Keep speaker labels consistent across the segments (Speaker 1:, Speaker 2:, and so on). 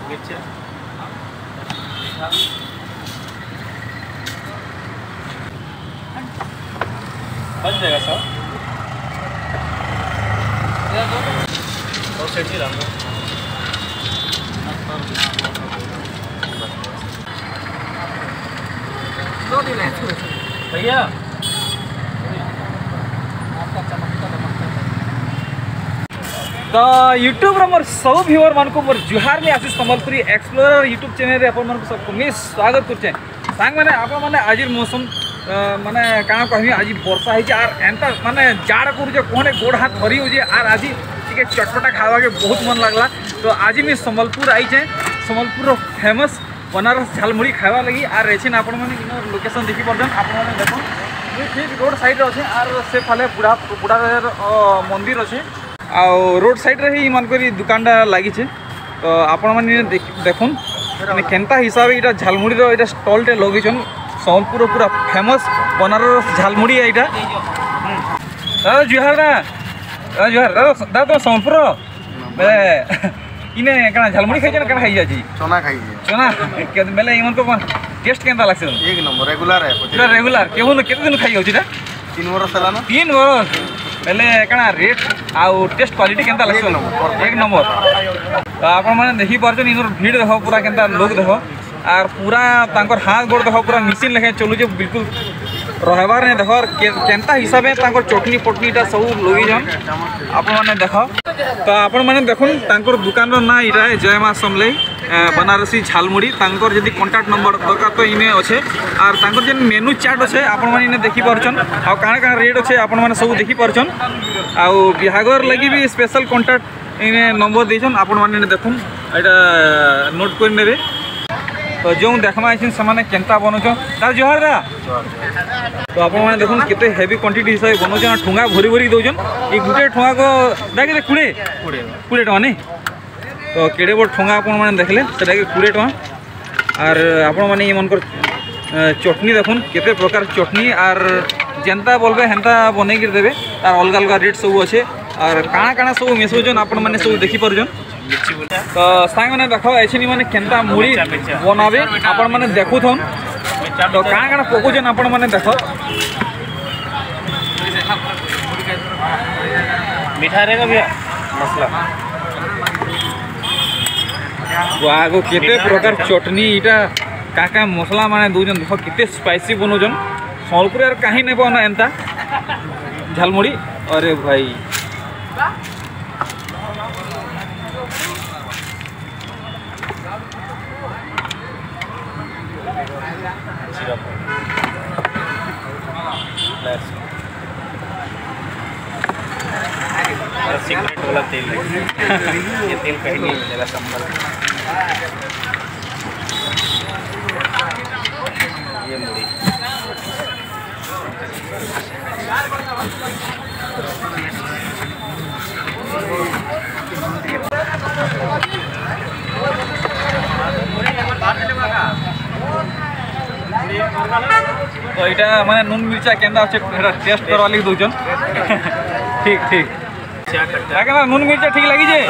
Speaker 1: मिर्चा बन जाएगा सर और सेट ही रहूँगा भैया तो यूट्यूब मोर सब व्यूअर मान को मोर जुहार में Ashish Sambalpuri explorer YouTube channel रे अपन सबको मैं स्वागत करछे सांग माने आप माने आज मौसम माने काना कहबी आज वर्षा है आर एंता माने जाड़ कर जे कोने गोड़ हाथ धरी हो जे आर आज टिके चटपटा खावा के बहुत मन लागला तो आज मैं संबलपुर आई छे संबलपुर फेमस बनारस झालमुड़ी खावा लगी आर एछिन आपण माने लोकेशन देखि परदन आपण माने देखो ठीक रोड साइड रे अछि आर से फाले बुढ़ा बुढ़ा मंदिर अछि आ रोड साइड रे ही मनकरी दुकानटा लगी तो आपण मैंने देखुन केनता हिसाब से झालमुड़ी रो स्टॉल टे लगे संबलपुर पूरा फेमस बनारस झालमुड़ी यहाँ दादा जुहार दादा जुहार दादा तो संबलपुर इने कना झालमुड़ी खाई कना खाई जाजी
Speaker 2: चना खाई
Speaker 1: चना बेले इमन को टेस्ट केनता लागसे
Speaker 2: एक नंबर रेगुलर है
Speaker 1: पूरा रेगुलर केहू केते दिन खाई होची ता
Speaker 2: 3 वर्ष चला ना
Speaker 1: 3 वर्ष बेले कना रेट आउ टेस्ट क्वालिटी केनता लागसे एक नंबर तो आपण माने देखि परछन इनर भीड़ देखो पूरा केनता लोग देखो आर पूरा तांकर हाथ गोड़ देखो पूरा मशीन लेखे चलू जे बिल्कुल रहबार ने देखो केनता हिसाब में तांकर चटनी पटनीटा सब लोगी जन आपण माने देखो तो आपण माने देखुन तांकर दुकान रो ना इटा है जय मां समले बनारसी झालमुड़ी तांकर जदी कांटेक्ट नंबर दरकार तो इने अच्छे आर तांकर जे मेनू चार्ट अच्छे आपण माने इने देखि परछन आ काना काना रेट अच्छे आपण माने सब देखि परछन आ बिहागर लगी भी स्पेशल कांटेक्ट इने नंबर देछन आपण माने देखुन एटा नोट कर नेबे तो जो देखमा आइछन समाने केनता बनोछन तार जोहार दा तो आपण माने देखुन केते हेवी क्वांटिटी हिसाब बनोछन ठुंगा भरी भरी दोजन ई गुटे ठुंगा को दागे 20 टका नहीं तो केड़े बड़ ठुंगा आपण माने देखले सेटा के 20 टका आर आपण माने ई मनकर चटनी देखुन केते प्रकार चटनी आर जेंता बोलबे हेंता बनै के देबे तार अलग अलग रेट सब अच्छे और काना काना सब मेसोजन आपण माने सब देखि परजन तो सांग माने देखो ऐसे माने केनता मुड़ी बनाबे आपण माने देखुथन तो काना काना पकोजन आपण माने देखो मीठा रहेगा भैया मसला वागो केते प्रकार चटनी इटा काका मसला माने दोजन देखो केते स्पाइसी बनोजन संबलपुर यार काहे नै बना एंता झालमुड़ी अरे भाई सीक्रेट वाला तेल ये तेल कहीं नहीं मिलेगा संबल ये मुड़ी तो यहाँ माने नून मिर्चा केंदा अच्छे टेस्ट करवा लगी दोजन ठीक ठीक क्या नून मिर्चा ठीक लगी जे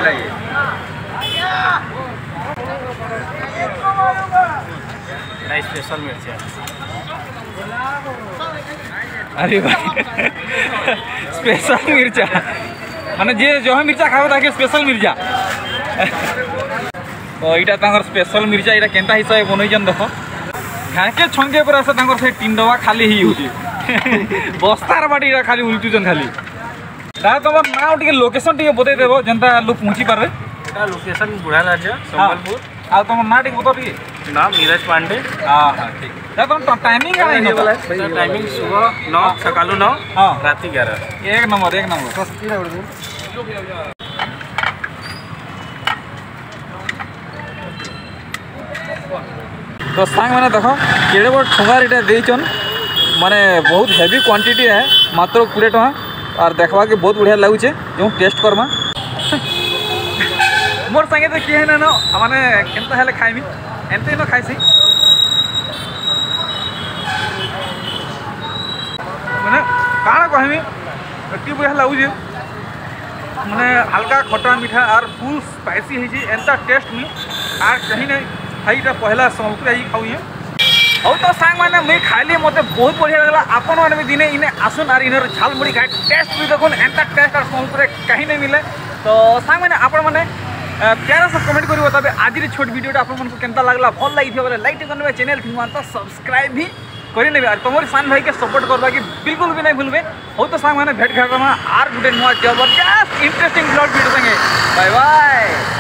Speaker 1: नहीं स्पेशल मिर्चा अरे भाई स्पेशल मिर्चा माने जे जो मिर्चा खाओ ताके स्पेशल मिर्चा तो यहाँ स्पेशल मिर्चा यहाँ केनता हिसाब बनईन देख घाके छंगे पर आसे से 3 डबा खाली ही होची बस्तार बाटी खाली उल्टुजन खाली दा तुम ना टे लोकेशन टे बतई देव जनता लोग पहुँची पारे
Speaker 2: लोकेशन बुढ़ा राज्य संबलपुर
Speaker 1: आ तुम ना टे बता टे
Speaker 2: नाम नीरज पांडे
Speaker 1: हाँ हाँ ठीक दा तुम टाइमिंग का
Speaker 2: टाइमिंग सुबह 9 सकालू 9
Speaker 1: हाँ
Speaker 2: राति 11
Speaker 1: एक नंबर तो सांग मैंने देख केड़े बड़ ठुंगार इटा देचन माने बहुत हेवी क्वांटिटी है मात्र 20 टका और देखवा के बहुत बढ़िया लगुचे जो टेस्ट करमा मोर संगे तो किए ना माने केनता हेले खाइमी एंते न खाइसी माने काना कहमी एति बढ़िया लगुचे माने हल्का खट्टा मीठा और फुल स्पाइसी है एंता टेस्ट में आर कहीं नहीं खाईटा पहला संबलपुर ही खाऊ हौ तो सांग मैंने मुझे खाइली मत बहुत बढ़िया लगला आपन मैंने भी दिने इन्हें आसुन और इनर झाल मुड़ी खाए टेस्ट भी देखुन एंता टेस्ट और संबलपुर कहीं नहीं मिले तो सांग मैंने आपण मैंने प्यारा सा कमेंट करी बताबे आज छोट वीडियो आप केनता लगला भल लगी बोले लाइक करने चैनल थी तो सब्सक्राइब भी करी ने और तुम सान भाई के सपोर्ट करवा कि बिल्कुल भी नहीं भूलबे हो तो सांग मैंने भेट घाट आर गोटे नुआ जबरदस्त इंटरेस्टिंग ब्लॉग वीडियो संगे बाय बाय।